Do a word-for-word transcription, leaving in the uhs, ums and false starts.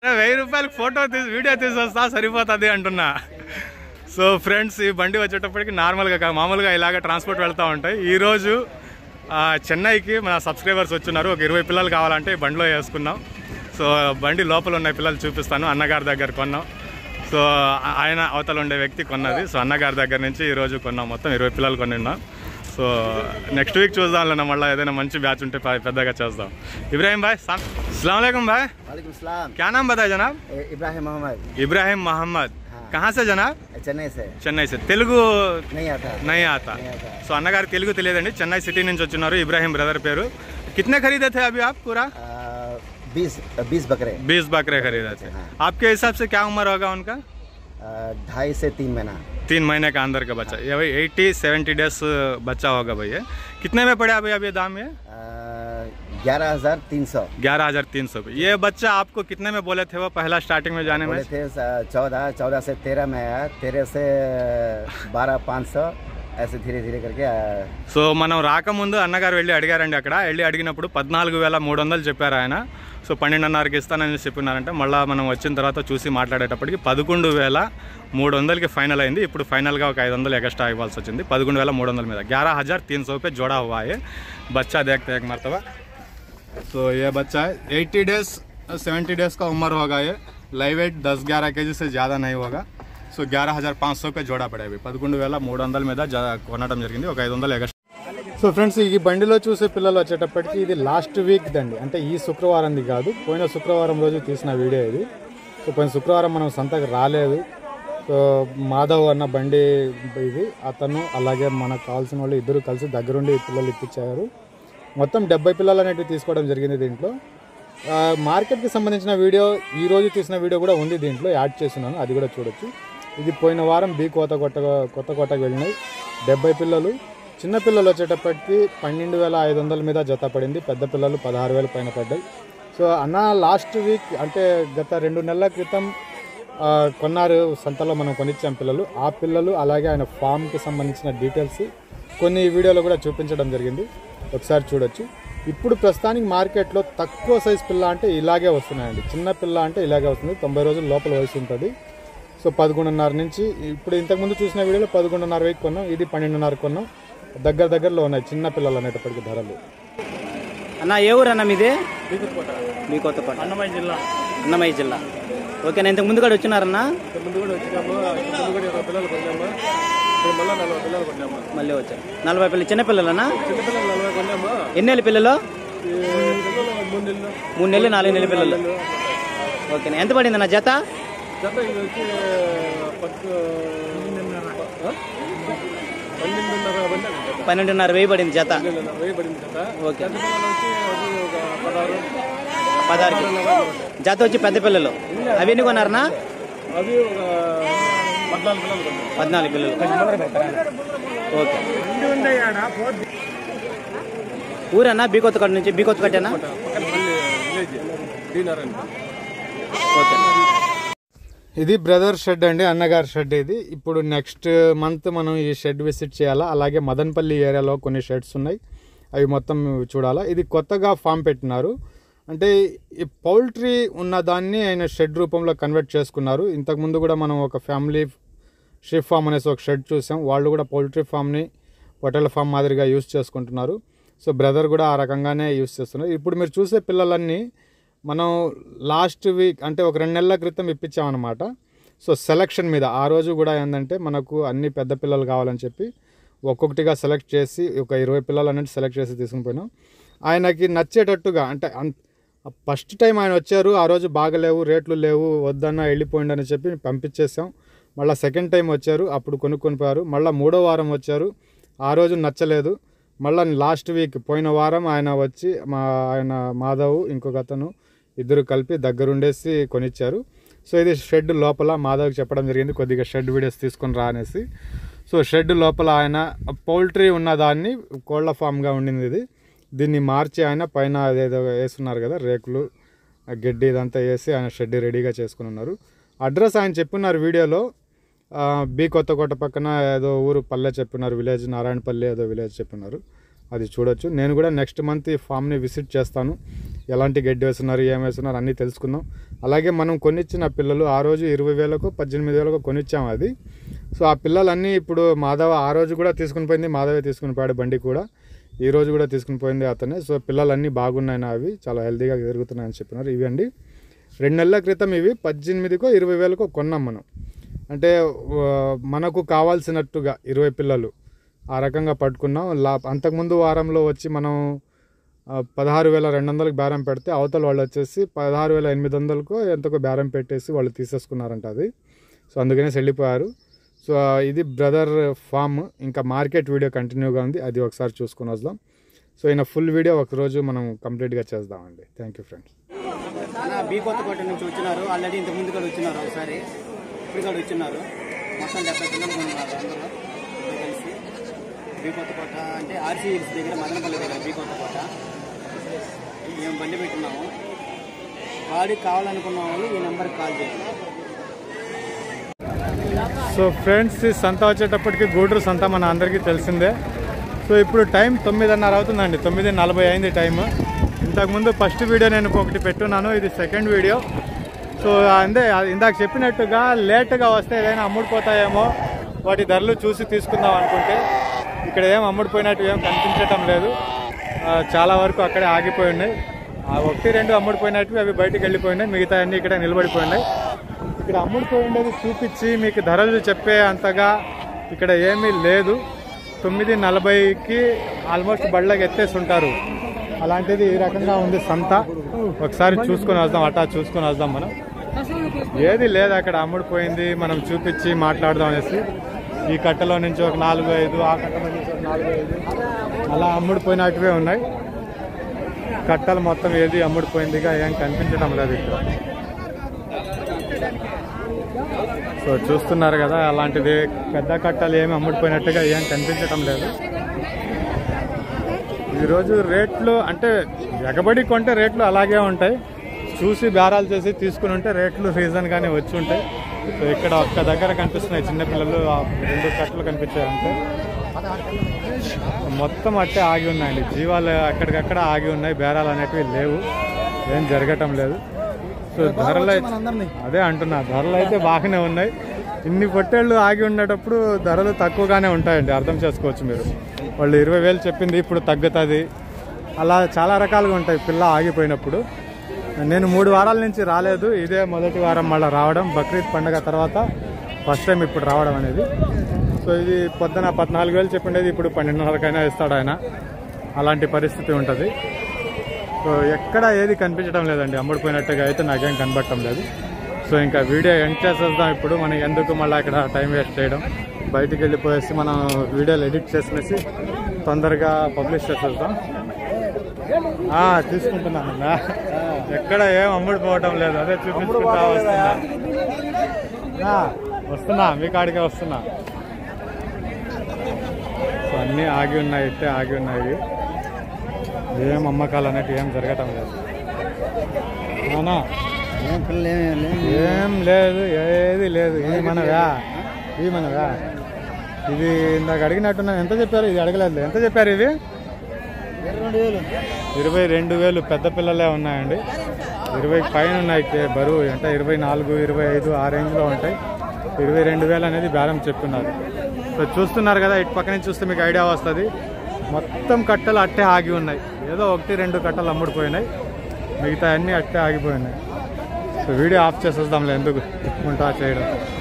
వెయ్యి రూపాయలకి ఫోటో తీసి వీడియో తీసొస్తా సరిపోతుంది అంటున్నా. సో ఫ్రెండ్స్, ఈ బండి వచ్చేటప్పటికి నార్మల్గా మామూలుగా ఇలాగ ట్రాన్స్పోర్ట్ వెళ్తూ ఉంటాయి. ఈరోజు చెన్నైకి మన సబ్స్క్రైబర్స్ వచ్చున్నారు. ఒక ఇరవై పిల్లలు కావాలంటే ఈ బండిలో వేసుకున్నాం. సో బండి లోపల ఉన్న పిల్లలు చూపిస్తాను. అన్నగారి దగ్గర కొన్నాం. సో ఆయన అవతల ఉండే వ్యక్తి కొన్నది. సో అన్నగారి దగ్గర నుంచి ఈరోజు కొన్నాం. మొత్తం ఇరవై పిల్లలు కొని ఉన్నాం. సో నెక్స్ట్ వీక్ చూద్దాంలే, మళ్ళీ ఏదైనా మంచి బ్యాచ్ ఉంటే పెద్దగా చేద్దాం. ఇబ్రాహిం భాయ్, अस्सलाम वालेकुम भाई। वालेकुम सलाम। क्या नाम बताए जनाब? इब्राहिम मोहम्मद। इब्राहिम मोहम्मद। हाँ। कहाँ से जनाब? చెన్నై से। చెన్నై से। తెలుగు नहीं आता नहीं आता। సో అన్నగారు తెలుగు తెలియదండి. చెన్నై సిటీ నుంచి వచ్చున్నారు. ఇబ్రాహిం బ్రదర్ పేరు. कितने खरीदे थे अभी आप पूरा? बीस बीस बकरे बीस बकरे खरीदे थे। आपके हिसाब से क्या उम्र होगा उनका? ढाई से तीन महीना तीन महीने का अंदर का बच्चा। ये भाई एट्टी सेवेंटी डेज बच्चा होगा भैया। कितने में पड़े अभी अभी दाम? ये ग्यारह हजार तीन सौ ग्यारह हजार तीन सौ ये बच्चा आपको कितने में बोले थे वो पहला स्टार्टिंग में जाने में? थे चौदह चौदह से तेरह में आया, तेरह से बारह पाँच सौ ऐसे धीरे धीरे करके आया। సో మనం రాకముందు అన్నగారు వెళ్ళి అడిగారండి. అక్కడ వెళ్ళి అడిగినప్పుడు పద్నాలుగు వేల మూడు వందలు చెప్పారు ఆయన. సో పన్నెండున్నరకి ఇస్తానని చెప్పినారంటే మళ్ళీ మనం వచ్చిన తర్వాత చూసి మాట్లాడేటప్పటికి పదకొండు వేల మూడు వందలకి ఫైనల్ అయింది. ఇప్పుడు ఫైనల్గా ఒక ఐదు వందలు ఎక్స్ట్రా ఇవ్వాల్సి వచ్చింది. పదకొండు వేల మూడు వందల మీద ग्यारह हज़ार तीन सौ पे जोड़ा हुआ है बच्चा। देखते हैं एक मरतबा। तो ये बच्चा है एट्टी डेज सेवेंटी डेज का उम्र होगा। ये लाइव वेट दस ग्यारह के जी से ज़्यादा नहीं होगा। సో గ్యారా హజార్ పాంచ్ సో పే జోడా పడేవి. పదకొండు వేల మూడు వందల మీద కొనడం జరిగింది. ఒక ఐదు వందలు ఎగస్ట్రా. సో ఫ్రెండ్స్, ఈ బండిలో చూసే పిల్లలు వచ్చేటప్పటికి ఇది లాస్ట్ వీక్ దండి, అంటే ఈ శుక్రవారంది కాదు, పోయిన శుక్రవారం రోజు తీసిన వీడియో ఇది. సో పోయిన శుక్రవారం మనం సంతకు రాలేదు. సో మాధవ్ అన్న బండి ఇది, అతను అలాగే మనకు కావాల్సిన వాళ్ళు ఇద్దరు కలిసి దగ్గరుండి పిల్లలు ఇప్పించారు. మొత్తం డెబ్బై పిల్లలు అనేవి తీసుకోవడం జరిగింది. దీంట్లో మార్కెట్కి సంబంధించిన వీడియో ఈ రోజు తీసిన వీడియో కూడా ఉంది, దీంట్లో యాడ్ చేస్తున్నాను, అది కూడా చూడొచ్చు. ఇది పోయిన వారం బి కోత కొట్ట కొత్త కోటకు వెళ్ళినాయి డెబ్బై పిల్లలు. చిన్న పిల్లలు వచ్చేటప్పటికి పన్నెండు వేల ఐదు వందల మీద జత పడింది. పెద్ద పిల్లలు పదహారు వేల పైన పడ్డాయి. సో అన్న లాస్ట్ వీక్ అంటే గత రెండు నెలల క్రితం కొన్నారు సంతలో, మనం కొనిచ్చాం పిల్లలు. ఆ పిల్లలు అలాగే ఆయన ఫామ్కి సంబంధించిన డీటెయిల్స్ కొన్ని వీడియోలో కూడా చూపించడం జరిగింది, ఒకసారి చూడొచ్చు. ఇప్పుడు ప్రస్తుతానికి మార్కెట్లో తక్కువ సైజ్ పిల్ల అంటే ఇలాగే వస్తున్నాయండి. చిన్న పిల్ల అంటే ఇలాగే వస్తుంది. తొంభై రోజుల లోపల వయసు ఉంటుంది. సో పదకొండున్నర నుంచి ఇప్పుడు ఇంతకుముందు చూసిన వీడియోలో పదకొండున్నర వెయ్యి కొన్నాం, ఇది పన్నెండున్నర కొన్నాం. దగ్గర దగ్గరలో ఉన్నాయి చిన్న పిల్లలు అనేటప్పటికి ధరలు. అన్న ఏ ఊరు అన్న మీది? మీ కొత్తకోట, అన్నమయ్య జిల్లా. అన్నమయ్య జిల్లా. ఓకేనా. ఇంతకు ముందు కూడా వచ్చినారన్నా? మళ్ళీ వచ్చారు. నలభై పిల్లలు చిన్న పిల్లలన్నా? ఎన్ని నెలల పిల్లలు? మూడు నెలలు నాలుగు నెలల పిల్లలు. ఓకేనా. ఎంత పడింది అన్న జత? పన్నెండున్నర వెయ్యి పడింది జత. ఓకే. పదహారు జత వచ్చి పెద్ద పిల్లలు. అవి ఎన్ని కొన్నారన్నా? పద్నాలుగు పిల్లలు. ఓకే. ఊరన్నా బీ కొత్తకోట నుంచి? బీ కొత్తకోటేనా? ఓకే. ఇది బ్రదర్ షెడ్ అండి, అన్నగారి షెడ్ ఇది. ఇప్పుడు నెక్స్ట్ మంత్ మనం ఈ షెడ్ విజిట్ చేయాలా. అలాగే మదన్పల్లి ఏరియాలో కొన్ని షెడ్స్ ఉన్నాయి, అవి మొత్తం చూడాలా. ఇది కొత్తగా ఫామ్ పెట్టినారు, అంటే ఈ పౌల్ట్రీ ఉన్న దాన్ని ఆయన షెడ్ రూపంలో కన్వర్ట్ చేసుకున్నారు. ఇంతకుముందు కూడా మనం ఒక ఫ్యామిలీ షిప్ ఫామ్ అనేసి ఒక షెడ్ చూసాం, వాళ్ళు కూడా పౌల్ట్రీ ఫామ్ని పొటేల ఫామ్ మాదిరిగా యూస్ చేసుకుంటున్నారు. సో బ్రదర్ కూడా ఆ రకంగానే యూస్ చేస్తున్నారు. ఇప్పుడు మీరు చూసే పిల్లలన్నీ మనం లాస్ట్ వీక్ అంటే ఒక రెండు నెలల క్రితం ఇప్పించామన్నమాట. సో సెలక్షన్ మీద ఆ రోజు కూడా ఏంటంటే మనకు అన్ని పెద్ద పిల్లలు కావాలని చెప్పి ఒక్కొక్కటిగా సెలెక్ట్ చేసి ఒక ఇరవై పిల్లలు అనేది సెలెక్ట్ చేసి తీసుకుని పోయినాం. ఆయనకి నచ్చేటట్టుగా అంటే ఫస్ట్ టైం ఆయన వచ్చారు, ఆ రోజు బాగలేవు, రేట్లు లేవు, వద్దన్నా వెళ్ళిపోయింది అని చెప్పి పంపించేసాం. మళ్ళీ సెకండ్ టైం వచ్చారు, అప్పుడు కొనుక్కొని పోయారు. మళ్ళీ మూడో వారం వచ్చారు, ఆ రోజు నచ్చలేదు. మళ్ళీ లాస్ట్ వీక్ పోయిన వారం ఆయన వచ్చి మా ఆయన మాధవ్ ఇంకొక అతను ఇద్దరు కలిపి దగ్గరుండేసి కొనిచ్చారు. సో ఇది షెడ్ లోపల మాధవ్కి చెప్పడం జరిగింది, కొద్దిగా షెడ్ వీడియోస్ తీసుకొని రా అనేసి. సో షెడ్ లోపల ఆయన పౌల్ట్రీ ఉన్న దాన్ని కోళ్ల ఫామ్గా ఉండింది ఇది, దీన్ని మార్చి ఆయన పైన ఏదో వేస్తున్నారు కదా రేకులు గడ్డి ఇదంతా వేసి ఆయన షెడ్ రెడీగా చేసుకుని ఉన్నారు. అడ్రస్ ఆయన చెప్పున్నారు వీడియోలో, బి కొత్తకోట పక్కన ఏదో ఊరు పల్లె చెప్పినారు, విలేజ్ నారాయణపల్లి ఏదో విలేజ్ చెప్పినారు. అది చూడొచ్చు. నేను కూడా నెక్స్ట్ మంత్ ఈ ఫామ్ని విజిట్ చేస్తాను. ఎలాంటి గడ్డి వేస్తున్నారు, ఏం వేస్తున్నారు అన్నీ తెలుసుకుందాం. అలాగే మనం కొనిచ్చిన పిల్లలు ఆ రోజు ఇరవై వేలకు పద్దెనిమిది వేలకు కొనిచ్చాము అది. సో ఆ పిల్లలన్నీ ఇప్పుడు మాధవ ఆ రోజు కూడా తీసుకుని పోయింది, మాధవే తీసుకుని పోయాడు బండి కూడా. ఈ రోజు కూడా తీసుకుని పోయింది అతనే. సో పిల్లలన్నీ బాగున్నాయి, అవి చాలా హెల్తీగా తిరుగుతున్నాయని చెప్పినారు. ఇవి అండి రెండు నెలల క్రితం ఇవి పద్దెనిమిదికో ఇరవై వేలకో కొన్నాం మనం. అంటే మనకు కావాల్సినట్టుగా ఇరవై పిల్లలు ఆ రకంగా పట్టుకున్నాం. లా అంతకుముందు వారంలో వచ్చి మనం పదహారు వేల రెండు వందలకు బేరం పెడితే అవతల వాళ్ళు వచ్చేసి పదహారు వేల ఎనిమిది వందలకు ఎంతకో బేరం పెట్టేసి వాళ్ళు తీసేసుకున్నారంట అది. సో అందుకనే వెళ్ళిపోయారు. సో ఇది బ్రదర్ ఫామ్. ఇంకా మార్కెట్ వీడియో కంటిన్యూగా ఉంది, అది ఒకసారి చూసుకొని వద్దాం. సో ఈయన ఫుల్ వీడియో ఒకరోజు మనం కంప్లీట్గా చేద్దామండి. Thank you friends. B Kothakota నుంచి వచ్చినారు, ఆల్రెడీ ఇంత ముందు కూడా వచ్చినారు ఒకసారి, ఇప్పుడు కూడా వచ్చినారు. మొత్తం డెబ్బై పిల్లలు ఉన్నారు అందరూ కలిసి. బీ కొత్తకోట అంటే ఆర్సీ హిల్స్ దగ్గర మదనపల్లి దగ్గర బీ కొత్తకోట. మేము బండి పెట్టున్నాము. గాడికి కావాలనుకున్న వాళ్ళు ఈ నెంబర్కి కాల్ చేయండి. సో ఫ్రెండ్స్, ఈ సంత వచ్చేటప్పటికి గూడూరు సంత మన అందరికీ తెలిసిందే. సో ఇప్పుడు టైం తొమ్మిదిన్నర అవుతుందండి, తొమ్మిది నలభై అయింది టైం. ఇంతకుముందు ఫస్ట్ వీడియో నేను ఒకటి పెట్టున్నాను, ఇది సెకండ్ వీడియో. సో అందే ఇందాక చెప్పినట్టుగా లేట్గా వస్తే ఏదైనా అమ్ముడుపోతాయేమో, వాటి ధరలు చూసి తీసుకుందాం అనుకుంటే ఇక్కడ ఏం అమ్ముడుపోయినట్టు ఏం కనిపించటం లేదు. చాలా వరకు అక్కడే ఆగిపోయి ఉన్నాయి. ఒకటి రెండు అమ్ముడుపోయినట్టు అవి బయటికి వెళ్ళిపోయినాయి, మిగతా అన్నీ ఇక్కడ నిలబడిపోయినాయి. ఇక్కడ అమ్ముడుపోయి ఉండేది చూపించి మీకు ధరలు చెప్పే అంతగా ఇక్కడ ఏమీ లేదు. తొమ్మిది నలభైకి ఆల్మోస్ట్ బళ్ళకి ఎత్తేసి ఉంటారు. అలాంటిది ఈ రకంగా ఉంది సంత. ఒకసారి చూసుకొని వద్దాం, అట్టా చూసుకొని వద్దాం. మనం ఏది లేదు అక్కడ అమ్ముడుపోయింది, మనం చూపించి మాట్లాడదాం అనేసి. ఈ కట్టలో నుంచి ఒక నాలుగు ఐదు, ఆ కట్టలో నుంచి ఒక నాలుగు ఐదు అలా అమ్ముడుపోయినట్టువే ఉన్నాయి. కట్టలు మొత్తం ఏది అమ్ముడుపోయిందిగా ఏం కనిపించడం లేదు ఇక్కడ. సో చూస్తున్నారు కదా, అలాంటిది పెద్ద కట్టలు ఏమి అమ్ముడుపోయినట్టుగా ఏం కనిపించడం లేదు. ఈరోజు రేట్లు అంటే ఎగబడి కొంటే రేట్లు అలాగే ఉంటాయి, చూసి బేరాలు చేసి తీసుకుని ఉంటే రేట్లు రీజన్గానే వచ్చి ఉంటాయి. సో ఇక్కడ ఒక్క దగ్గర కనిపిస్తున్నాయి చిన్నపిల్లలు, రెండు కట్టలు కనిపించాయి అంతే. మొత్తం అట్టే ఆగి ఉన్నాయండి, జీవాలు అక్కడికక్కడ ఆగి ఉన్నాయి, బేరాలు అనేటివి లేవు, ఏం జరగటం లేదు. సో ధరలు అదే అంటున్నా, ధరలు అయితే బాగానే ఉన్నాయి. ఇన్ని పొట్టేళ్ళు ఆగి ఉండేటప్పుడు ధరలు తక్కువగానే ఉంటాయండి, అర్థం చేసుకోవచ్చు మీరు. వాళ్ళు ఇరవై వేలు చెప్పింది ఇప్పుడు తగ్గుతుంది, అలా చాలా రకాలుగా ఉంటాయి పిల్ల ఆగిపోయినప్పుడు. నేను మూడు వారాల నుంచి రాలేదు, ఇదే మొదటి వారం మళ్ళీ రావడం, బక్రీద్ పండుగ తర్వాత ఫస్ట్ టైం ఇప్పుడు రావడం అనేది. సో ఇది పొద్దున పద్నాలుగు వేలు చెప్పిండేది ఇప్పుడు పన్నెండున్నరకైనా ఇస్తాడు ఆయన, అలాంటి పరిస్థితి ఉంటుంది. సో ఎక్కడ ఏది కనిపించడం లేదండి, అమ్ముడుపోయినట్టుగా అయితే నాకేం కనబడటం లేదు. సో ఇంకా వీడియో ఎండ్ చేసేద్దాం ఇప్పుడు. మనం ఎందుకు మళ్ళీ ఇక్కడ టైం వేస్ట్ చేయడం, బయటికి వెళ్ళిపోయేసి మనం వీడియోలు ఎడిట్ చేసేసి తొందరగా పబ్లిష్ చేసేద్దాం. తీసుకుంటున్నానన్నా, ఎక్కడ ఏం అమ్ముడుపోవటం లేదు, అదే చూపించుకుంటా వస్తున్నా వస్తున్నా మీ కాడికే వస్తున్నా. సో అన్నీ ఆగి ఉన్నాయి, ఇట్టే ఆగి ఉన్నాయి, ఏం అమ్మకాలు అనేవి ఏం జరగటం లేదు. అవునా, ఏం లేదు, ఏది లేదు. ఇది మనవా, ఇది మనవా. ఇది ఇందాక అడిగినట్టున్నా, ఎంత చెప్పారు? ఇది అడగలేదు, ఎంత చెప్పారు? ఇవి ఇరవై రెండు వేలు పెద్ద పిల్లలే ఉన్నాయండి, ఇరవై పైన ఉన్నాయి బరువు, అంటే ఇరవై నాలుగు ఇరవై ఐదు ఆ రేంజ్లో ఉంటాయి. ఇరవై రెండు వేలు అనేది బేరం చెప్తున్నారు. సో చూస్తున్నారు కదా, ఇటు పక్క నుంచి చూస్తే మీకు ఐడియా వస్తుంది. మొత్తం కట్టలు అట్టే ఆగి ఉన్నాయి, ఏదో ఒకటి రెండు కట్టలు అమ్ముడిపోయినాయి, మిగతా అన్నీ అట్టే ఆగిపోయినాయి. సో వీడియో ఆఫ్ చేసేద్దాంలే, ఎందుకు ఉంటా చేయడం.